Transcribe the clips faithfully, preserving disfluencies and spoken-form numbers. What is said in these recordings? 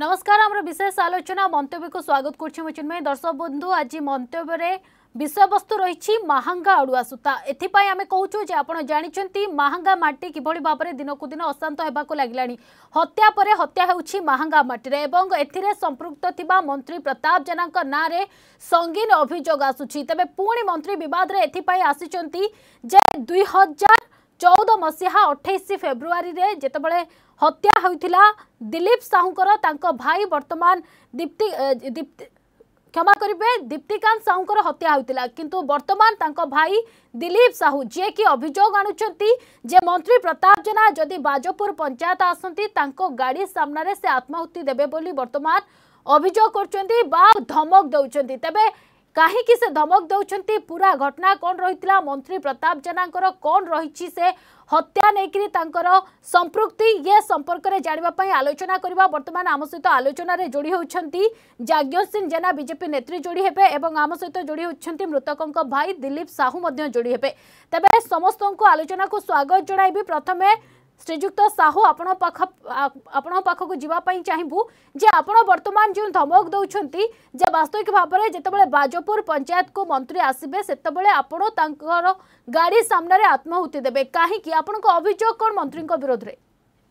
नमस्कार आमर विशेष आलोचना मंतव्य को स्वागत करुचिन्मय दर्शक बंधु आज मंतव्य विषय वस्तु रही महांगा अड़ुआ सूता एथिपाई आमे कहूछु जे आपण जानिचंती महांगा माटी किभଳି भाबरे दिन को दिन अशांत हेबाको लागिलानी हत्या परे हत्या हेउछि महांगा माटी रे एवं एथिरे संपृक्त थिबा मंत्री प्रताप जेनाक ना रे संगीन अभियोग आसुछि तबे पुणी मंत्री विवाद रे एथिपाई आसिचंती जे दुई हजार चौदह मसीहा अठाईस फेब्रुआरी रे जेतबळे हत्या होइथिला दिलीप साहूकर तांको भाई वर्तमान दीप्ति दीप्ति क्षमा करेंगे दीप्तिकांत साहूकर हत्या होइतिला किंतु वर्तमान तांको भाई दिलीप साहू जे कि अभियोग आणुचंती जे मंत्री प्रताप जेना जदि बाजपुर पंचायत आसंती तांको गाड़ी सामना रे से आत्माहुति देबे बोली वर्तमान अभियोग करचंती बा धमक दउचंती तबे काहे कि से धमक दउचंती पूरा घटना कोन रहितला मंत्री प्रताप जेनाकर कोन रहिछि से हत्या नेकरी तांकर संपृक्ति ये संपर्क रे जानिबा पई आलोचना करबा वर्तमान आम सहित आलोचना रे जोड़ी होउछंती जाग्य सिंह जेना बीजेपी नेत्री जोड़ी हेबे एवं आम सहित जोड़ी होउछंती मृतकंक भाई दिलीप साहू मध्ये जोड़ी हेबे तबे समस्तंको आलोचना को स्वागत जणाइबी प्रथमे श्रीजुक्त साहू आपण पाख आपण पाख को जीवा पई चाहिबू जे आपण वर्तमान जो धमक दउछंती जे वास्तविक भाव में जेतेबेले बाजपुर पंचायत को मंत्री आसीबे सेतेबेले आपण तांकर गाड़ी सामने रे आत्माहुति देबे काहे कि आपण को अभियोग कोन मंत्री को विरोध रे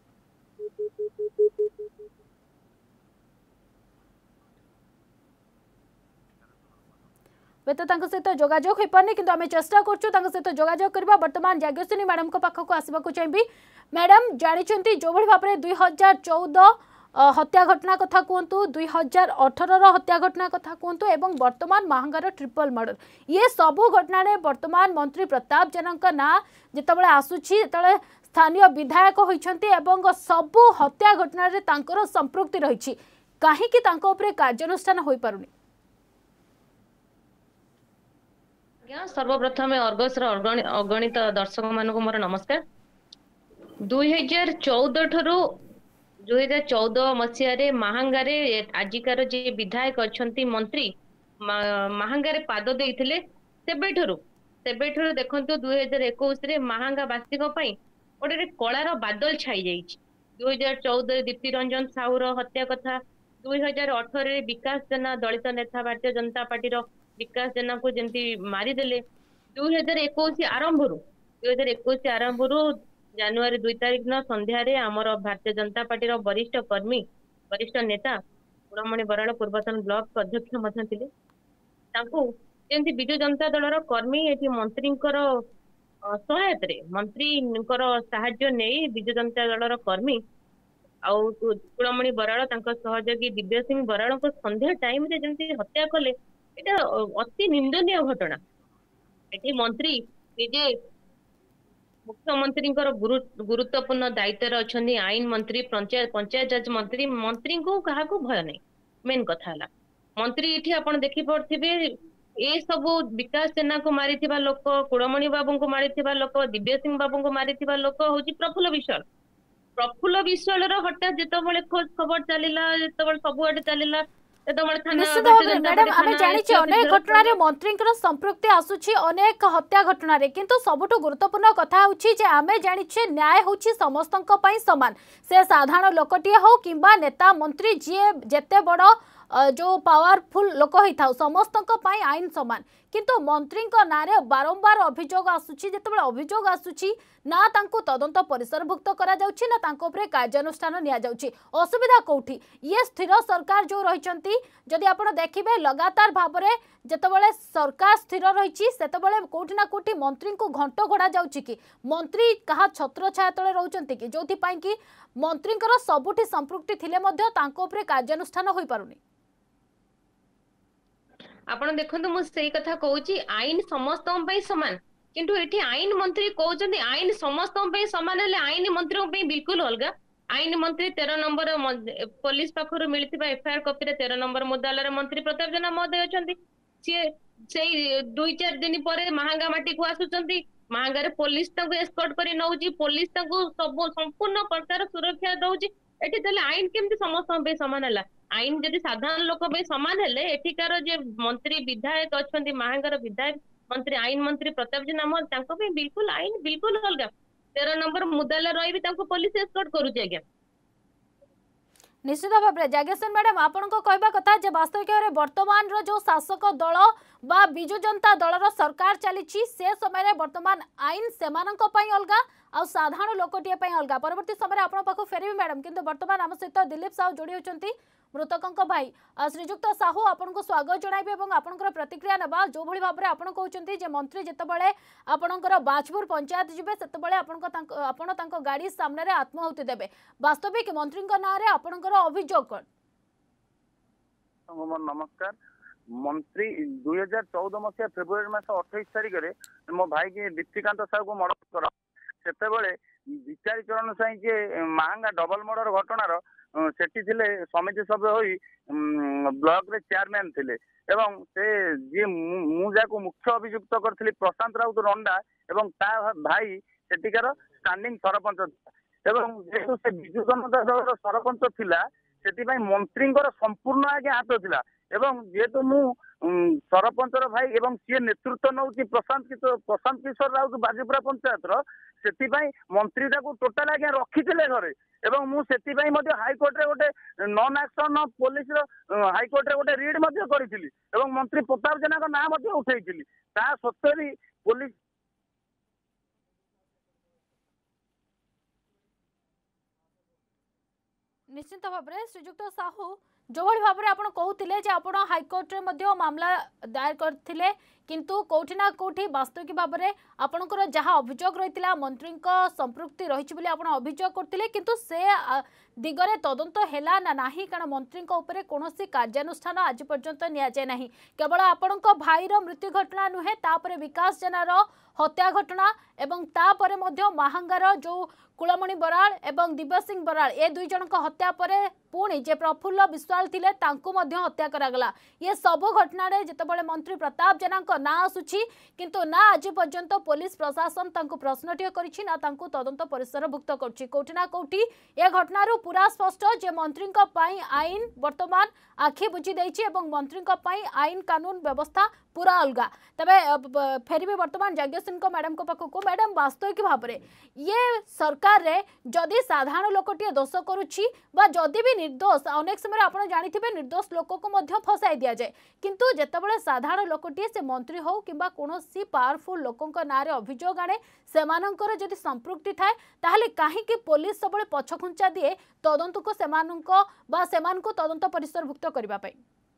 बेत सहित जोगाजोग हो पारे कि आम चेष्टा करूँ सहित जोगाजोग करवा वर्तमान जाग्यश्री मैडम को पाख को आसवाक चाहिए मैडम जानी जो भाव में दुई हजार चौदह हत्या घटना कथा कहतु दुई हजार अठर हत्या घटना कथा कहतु एवं वर्तमान महांगार ट्रिपल मर्डर ये सबू घटना वर्तमान मंत्री प्रताप जेना ना जितेबाला आसूची जो स्थानीय विधायक होती सबू हत्या घटना संपृक्ति रही कहीं कार्यानुष्ठान हो पारुनी सर्वप्रथम अर्गसर अगणित दर्शक मानक मोर नमस्कार दुई हजार चौदह ठरू दुई हजार चौदह मसीह महांगारे आजिकार जे विधायक अच्छा मंत्री महांगारे पाद देइथिले सेबे ठरू सेबे ठरू देखंतु दुई हजार इक्कीस रे महांगा वासिक पई ओडे कलार बादल छाई जाइछि दुई हजार चौदह दीप्ति रंजन साहूर हत्या कथा दुई हजार अठर रे विकास जेना दलित नेता भारतीय जनता पार्टी विकास जेना को जमती मारिदेले दुई हजार इक्कीस आरंभ रु दुई हजार इक्कीस आरंभ रु जनवरी दुई तारीख न संध्या रे आमर भारतीय जनता पार्टी वरिष्ठ कर्मी वरिष्ठ नेता गुणमणि बराड़ पूर्वतन ब्लॉक अध्यक्ष मध्य थिले तांको जेंति बिजु जनता दलर कर्मी एठी मंत्रींकर सहायता रे मंत्रींकर सहायता नै बिजु जनता दलर कर्मी आउ गुणमणि बराड़ तांको सहयोगी दिव्य सिंह बराड़ को संध्या टाइम रे जेंति हत्या कले एटा अति निंदनीय घटना एठी मंत्री निजे मुख्यमंत्री गुरुत्वपूर्ण दायित्व अच्छी आईन मंत्री पंचायत पंचायत राज मंत्री मंत्री को क्या भय नहीं मेन कथा है मंत्री ये आप देखी पड़े ये सब विकास सेना को मारी लोक कुड़मणि बाबू को मारी लोक दिव्य सिंह बाबू को मारी लोक हूँ प्रफुल्ल विश्वाल प्रफुल्ल विश्वाल हठात जिते खोज खबर चलला जिते सबुआडे चलला मैडम आम जानी अनेक घटना मंत्री संपृक्ति आसूची अनेक हत्या घटना किंतु सबुठ गुरुत्वपूर्ण कथा आमे जानिछे न्याय होची समस्त समान से साधारण लोकटिए हो किंबा नेता मंत्री जी जेते बड़ जो पावरफुल लोक होता समस्त आईन सामान किंतु मंत्री ना बारंबार अभियोग आसूची जेतेबेले अभियोग आसूची ना तांको तदंत परिसरभुक्त करा जाउची ना तांको उपरे कार्यानुष्ठान निया जाउची असुविधा कोठी ये स्थिर सरकार जो रहिचंती जदि आपण देखिबे लगातार भाबरे जेतेबेले सरकार स्थिर रहिची सेतेबेले कोठी ना कोठी मंत्री को घंटो घोड़ा जाउची कि मंत्री कहा छत्र छाया तळे रहउचंती कि जोथि पई कि मंत्रींकर सबुठी संपृक्ति थिले मध्ये तांको उपरे कार्यानुष्ठान होई पारुनी आपण देखंतु मु सेही कथा कहूची आईन समस्त समान किंतु एठी आईन मंत्री कहउचंदी आईन समस्त समान हेले आईन मंत्री पे बिल्कुल अलगा आईन मंत्री तेरह नंबर पुलिस पाखरु मिलिथिबा एफआईआर कॉपी रे तेरह नंबर मुद्दालय मंत्री प्रताप जेना महोदय अछंती से सेही दुई चार दिन परे महांगा माटी को आसुचंती महांगा रे पुलिस ताको एस्कॉर्ट करी नउची पुलिस ताको सब संपूर्ण प्रकार सुरक्षा दउची एठी तले आईन केमती समस्त पे समान हला आईन जदि साधारण लोक पे समान हेले एठिकार जे मंत्री विधायक अछंती महांगार विधायक मंत्री आईन मंत्री प्रताप जी नाम तांको पे बिल्कुल आईन बिल्कुल अलगा तेरह नंबर मुद्दालय रही भी पुलिस एस्कॉर्ट करूची आज्ञा निश्चित भाव में जागेशन मैडम आपण कहवा कथा जे वास्तविक वर्तमान रो जो शासक दल बा बिजु जनता दलर सरकार चली से समय वर्तमान आईन से अलग आ साधारण लोकटे अलग परवर्ती समय आपण पाखु फेरबी मैडम किंतु वर्तमान आम सहित दिलीप साहू जोड़ी होती मृतकों भाई श्रीजुक्त साहू आपन को स्वागत जणाइबे एवं आपनकर प्रतिक्रिया नबा जो भली भाबरे आपन कहउचंती जे मंत्री जेतबेले आपनकर बाजपुर पंचायत जिबे सेतबेले आपन आपन तांको गाड़ी सामने रे आत्माहुति देबे वास्तविक मंत्री ना रे आपनकर अभियोग कोन नमस्कार मंत्री दुई हजार चौदह मसीहा फेब्रुआरी मास अठाईस तारिख रे मो भाई के दीप्तिकांत साहू को मर्डर कर सेतबेले विचारीचरण साई जे महांगा डबल मर्डर घटनार सेठी थिले समिति सभ्य होई ब्लॉक रे चेयरमैन थिले एवं से जे मु जाको मुख्य अभियुक्त करथिली प्रशांत राउत रंडा एवं ता भाई सेठिकार स्टैंडिंग सरपंच एवं जेतु से बिजु जनता दलर सरपंच थिला सेति भाई मंत्रींकर संपूर्ण आगे हाथ थिला एवं जेतु मु सरपंचर भाई एवं सी नेतृत्व नौची प्रशांत किशोर प्रशांत किशोर राउत बाजीपुरा पंचायत रो सेति भाई मंत्री ताको टोटल आगे रखिथिले घरे एवं मु सेति भाई मध्ये हाईकोर्ट रे गोटे नॉन एक्शन ऑफ पुलिस रो हाईकोर्ट रे गोटे रीड मध्ये करिथिली एवं मंत्री प्रताप जेना को नाम मध्ये उठैथिली ता सत्तरी पुलिस निश्चित भाव में श्रीजुक्त साहू जो भाई भाव में आप कहते आप हाईकोर्ट रे मामला दायर करथिले किंतु कोठी ना कोठी वास्तविक भाव में आपणकर जहाँ अभियोग रही मंत्री संपृक्ति रही अभियोग करथिले किंतु से दिगरे तदंत हैला ना नाही कारण मंत्री उपरे कोनोसी कार्यानुष्ठान आज पर्यंत निया जाय नाही केवल आपणक भाईर मृत्यु घटना नुहे तापरे विकास जेनार हत्या घटना एवं तापरे मध्य महांगार जो कुलमणि बराल एवं दिव्य सिंह बराल ए दुई जन हत्या पर पुणी जे प्रफुल्ल विश्वाल थिले तांको मध्य हत्या करागला ये सब घटना रे जेतेबेले मंत्री प्रताप जेना ना आसुछि किंतु ना आज पर्यंत पुलिस प्रशासन तांको प्रश्नटिए करिछि ना तांको तदंत परिसर भुक्त करछि कोठी ना कोठी ए घटना रो पूरा स्पष्ट जे मंत्री पई आईन वर्तमान आखि बुझी देछि एवं मंत्री पई आईन कानून व्यवस्था पूरा अलगा तबे फेरबे वर्तमान जाग्ञसिंह मैडम को पाखु को मैडम वास्तविक भाव में ये सरकार रे जदि साधारण लोकटिए दोष करुछि बा जदि भी निर्दोष अनेक समय आपण जानिथिबे निर्दोष लोक को मध्य फसाई दिया जाए किंतु जेतेबेले साधारण लोकटिए से मंत्री हो किंबा कोनोसी पावरफुल लोकंक नारे अभियोग आने सेमानंकर जदि संपृक्ति थाए ताहले काहे कि पुलिस सबले पछखुंचा दिए तदंत को सेमानंक बा सेमानको तदंत परिसरभुक्त करबा पई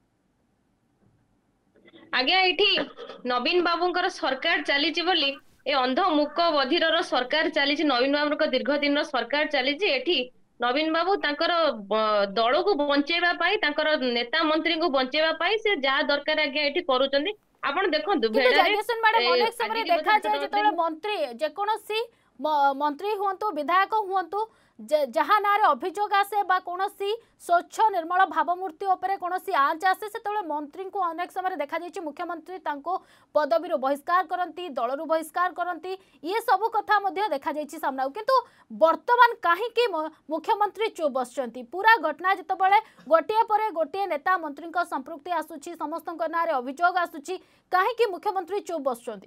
आज्ञा एठी नवीन बाबूंकर सरकार चली बोली ए अंध मुक बधिर सरकार चली नवीन बाबू दीर्घ दिन सरकार चली एठी नवीन बाबू तांकर दल को बंचेबा पाई तांकर नेता मंत्री को बंचेबा पाई से जा दरकार आज्ञा एठी करूचंदी आपण देखंतु भेडारेशन मैडम अनेक समय देखा जाय जेतले मंत्री जे कोनोसी मंत्री हुंतु विधायक हुंतु जहाँ ना अभियोग आसे बा कोनोसी स्वच्छ निर्मल भावमूर्ति उपरे कोनोसी आंच आसे से मंत्री को अनेक समय देखा जायछि मुख्यमंत्री तांको पदवी बहिष्कार करंती दलरु बहिष्कार करंती ये सब कथा मध्य देखा जायछि सामना किंतु वर्तमान काहे कि मुख्यमंत्री चुप बसचंती पूरा घटना जतबेले गोटिए परे गोटिए नेता मंत्री को संपृक्ति आसुछि समस्तक नारे अभियोग आसुछि काहे कि मुख्यमंत्री चुप बसचंती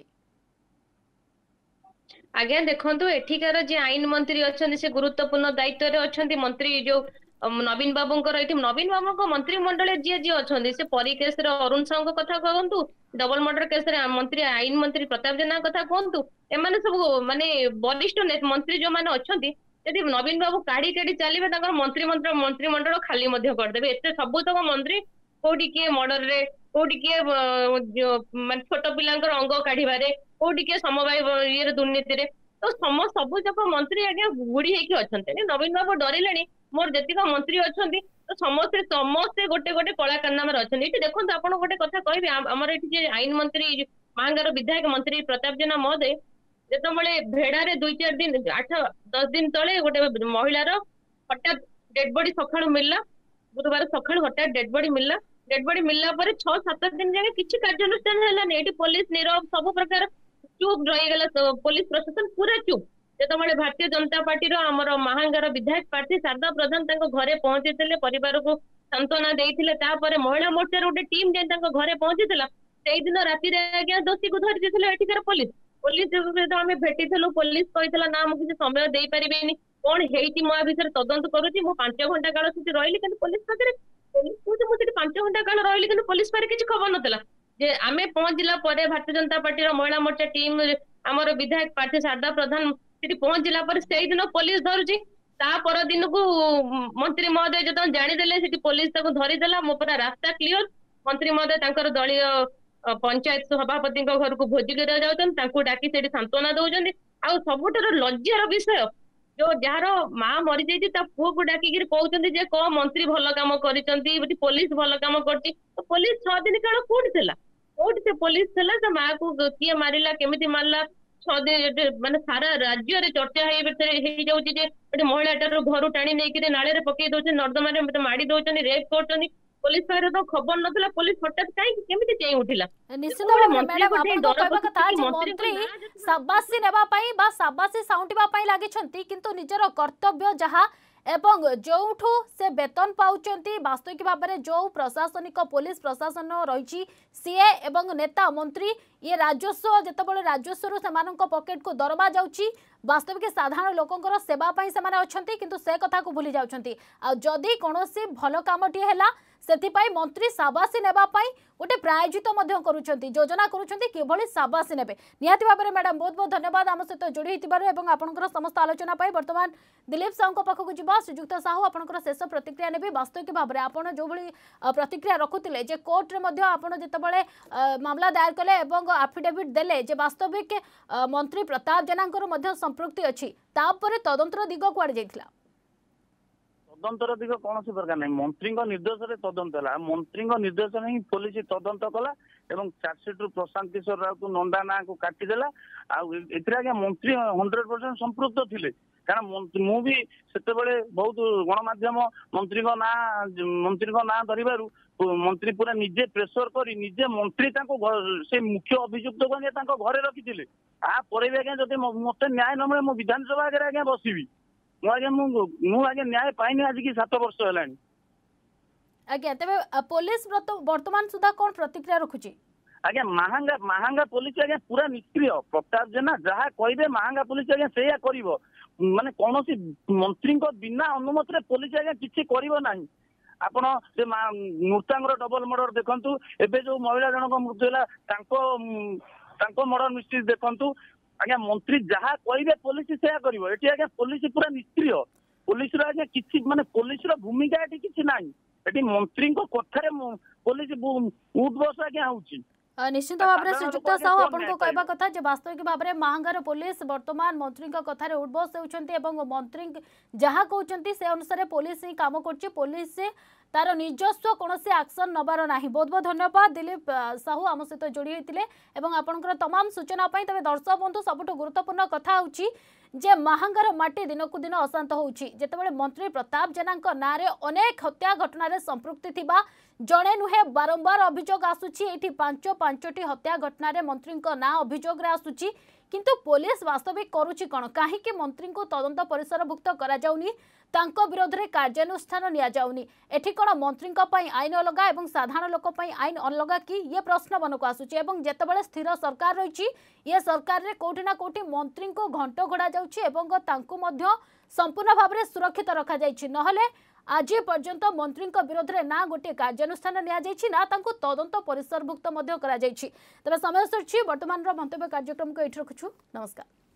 आज्ञा देखंतु एठिकार जे आईन मंत्री अछंती से गुरुत्वपूर्ण दायित्व रे अछंती मंत्री जो नवीन बाबूंकर एठी नवीन बाबूंक मंत्री मंडल जे जे अछंती से परी केस रे अरुण साहू को कथा कहंतु डबल मर्डर केस रे मंत्री आईन मंत्री प्रताप जेना कथा कहंतु एमाने सब माने वरिष्ठ मंत्री जो माने अछंती यदि नवीन बाबू काढी काढी चलिबे ताकर मंत्री मंत्र मंत्री मंडल खाली मध्य कर देबे एते सब तक मंत्री कोठी के मर्डर रे कोठी के माने छोट पिलांकर अंग काढिबारे कोठी के समवाय ये दुर्नीति रे तो सम सब जक मंत्री आगे गुड़ी हेकी अछंते नवीन बाबू डरिलेनी मोर जतिक मंत्री अछंती तो समस्त समस्त गोटे गोटे कला कारनामा अछंती एठी देखंतु आपण गोटे कथा कहबे हमर एठी जे आईन मंत्री महांगार विधायक मंत्री प्रताप जेना महोदय जेतबेले भेड़ारे दुई चार दिन आठ दस दिन तले गोटे महिलार हठात डेड बॉडी सकाळु मिलला गुरुवार सकाळु हठात डेड बॉडी मिलला डेड बॉडी मिलला पर छह सात दिन जाके किछि कार्यानुष्ठान हैलानी एठी पुलिस नीरव सब प्रकार चुप रही गला पुलिस प्रशासन पूरा चुप जेतबेले भारतीय जनता पार्टी रो हमर महांगार विधायक प्रार्थी शारदा प्रधान तांको घरे पहुंचीथिले परिवार को सांत्वना देइथिले तापरे महिला मोर्चा रो टीम जे तांको घरे पहुंचीथिला सेई दिन राति रे आज्ञा दोषी को धरि दिथिले एठिकार पुलिस पुलिस जो आमे भेटिथिलु पुलिस कहितला ना हम किछि समय देई परिबेनी कौन हेइति मो विषय तदंत करूची मो पांच घंटा काल सेठी रहिली किंतु पुलिस पाखरे पुलिस कहूची मो सेठी पांच घंटा काल रहिली किंतु पुलिस पाखरे किछि खबर नतला जे आमे पहुंचला परे भारतीय जनता पार्टी रो महिला मोर्चा टीम हमर विधायक पार्टी शारदा प्रधान सेठी पहुंचला परे सेही दिन पुलिस धरुची ता पर दिन को मंत्री महोदय जत जानिदेले सेठी पुलिस ताको धरि देला मो पूरा रास्ता क्लियर मंत्री महोदय तांकर दलीय पंचायत सभापति घर को भोजी करा जाउछन तांको डाकी सेठी सांत्वना दउछन आ सबुठार लज्जार विषय जो जार माँ मरी जाइए ता पुओ को डाकिक कहते जे क मंत्री भल काम कर पुलिस भल काम कर पुलिस छह दिन काल कोठी थिला कोठी से पुलिस थिला ता माँ को किए मारिला केमिति मारला छह दिन माने सारा राज्य रे चर्चा हे जाउची जे गोटे महिलाटार घर टाणी नहीं नाले रे पकई दउछन नर्दमा रे मारी दउछन रेप करछन पुलिस पाखरे तो खबर नथला पुलिस हठात काई केमिति चेई उठिला निश्चित भाव मैडम आपण को कहबा कथा जे मंत्री शाबाशी नेबा पई बा शाबाशी साउंटिबा पई लागि छंती किंतु निजर कर्तव्य जहा एवं जोठू से वेतन पाउचंती वास्तविक भाव में जो प्रशासनिक पुलिस प्रशासन रही सीए एवं नेता मंत्री ये राजस्व जितेबाला राजस्व से पकेट को दरमा जाउची वास्तविक साधारण लोकंकर सेवा पई से माने अछंती किंतु से कथा को भूली जाउछंती आ जदी कोनोसी भलो कामटी हैला सेतिपाई मंत्री शाबाशी नेबा पाई गोटे प्रायोजित मध्य करूछंती योजना करूछंती किभली शाबाशी नेबे निहाती भाव में मैडम बहुत बहुत धन्यवाद आम सहित जोड़ी होतिबार एवं आपनकर समस्त आलोचना पाई वर्तमान दिलीप साहू पाखक जीवा श्रीजुक्त साहू आपनकर शेष प्रतिक्रिया नेबे वास्तविक भाव में आपन जो भली प्रतिक्रिया रखुतिले जे कोर्ट रे मध्य आपन जेतेबेले मामला दायर कले एवं एफिडेविट देले जे वास्तविक मंत्री प्रताप जेनांकर मध्य संपृक्ति अछि तापरे तदंतर दिग कुआड जाइथिला तदंतर दिग कौन प्रकार नहीं मंत्री निर्देश तदंत है मंत्री निर्देश ही पुलिस तदंत कला चार्जसीट रु प्रशांत किशोर राउत नंदा ना को काटिदेला आगे मंत्री हंड्रेड परसेंट संपृक्त थे कारण मु भी से बहुत गणमाध्यम मंत्री ना मंत्री ना धरबार मंत्री पूरा निजे प्रेसर कर निजे मंत्री से मुख्य अभियुक्त को घरे रखी आगे जब मत न्याय न मिले मो विधानसभा आगे आगे बसबी मुझे न्याय पाइनि आज की सात वर्ष है आज्ञा तेरे पुलिस वर्तमान सुधा कौन प्रतिक्रिया रखुची आज्ञा महंगा महंगा पुलिस आज्ञा पूरा निष्क्रिय प्रताप जेना जहाँ कहे महंगा पुलिस आज्ञा से माने कौन मंत्री बिना अनुमति रे पुलिस आज्ञा किसी करना आपण से नृतांगर डबल मर्डर देखंतु एबे जो महिला जनक मृत्यु है मर्डर मिस्ट्री देखंतु आज्ञा मंत्री जहाँ कहे पुलिस से कर आज्ञा पुलिस पूरा निष्क्रिय पुलिस आज्ञा किसी माने पुलिस भूमिका ये किसी ना ये मंत्री कथार पुलिस उठ बस आज्ञा होची निश्चित भाव में श्रीजुक्त साहू आपको कहवा कथा जे वास्तविक भाव में महांगार पुलिस वर्तमान मंत्री कथार उठबस होती मंत्री जहाँ कहते से अनुसार पुलिस ही काम कर पुलिस तार निजस्व कौन एक्शन नबार ना बहुत बहुत धन्यवाद दिलीप साहू आम सहित जोड़ी होते आपंकर तमाम सूचना तेज दर्शक बंधु सबुठ गुरुत्वपूर्ण कथा होची जे महांगार माटी दिन को दिन अशांत होची जेतेबेले मंत्री प्रताप जेना ना अनेक हत्या घटना संपृक्ति थिबा जड़े नुहे बारंबार अभियोग आसुची एठी पांच पांचटी हत्या घटना मंत्री ना अभियोग आसुची किंतु पुलिस वास्तविक करुची कौन कहीं मंत्री को तदंत परिसरभुक्त करा जाउनी तांको विरोध में कार्यानुष्ठान निया जाउनी एठी कोन मंत्री आईन अलग एवं साधारण लोक आईन अलग कि ये प्रश्न मन को आसुची एवं जेतेबेले स्थिर सरकार रही ये सरकार रे कोठी ना कोठी मंत्री को घंट घोड़ा जाउची एवं तांको मध्य संपूर्ण भाव में सुरक्षित रखा जाइछि नहले आज पर्यंत मंत्री विरोध में ना गोटे कार्यानुष्ठान निया जाइछि ना तांको तदंत परिसरभुक्त मध्य करा जाइछि तबे समय सर वर्तमान मंतव्य कार्यक्रम को एठी रखुछु नमस्कार।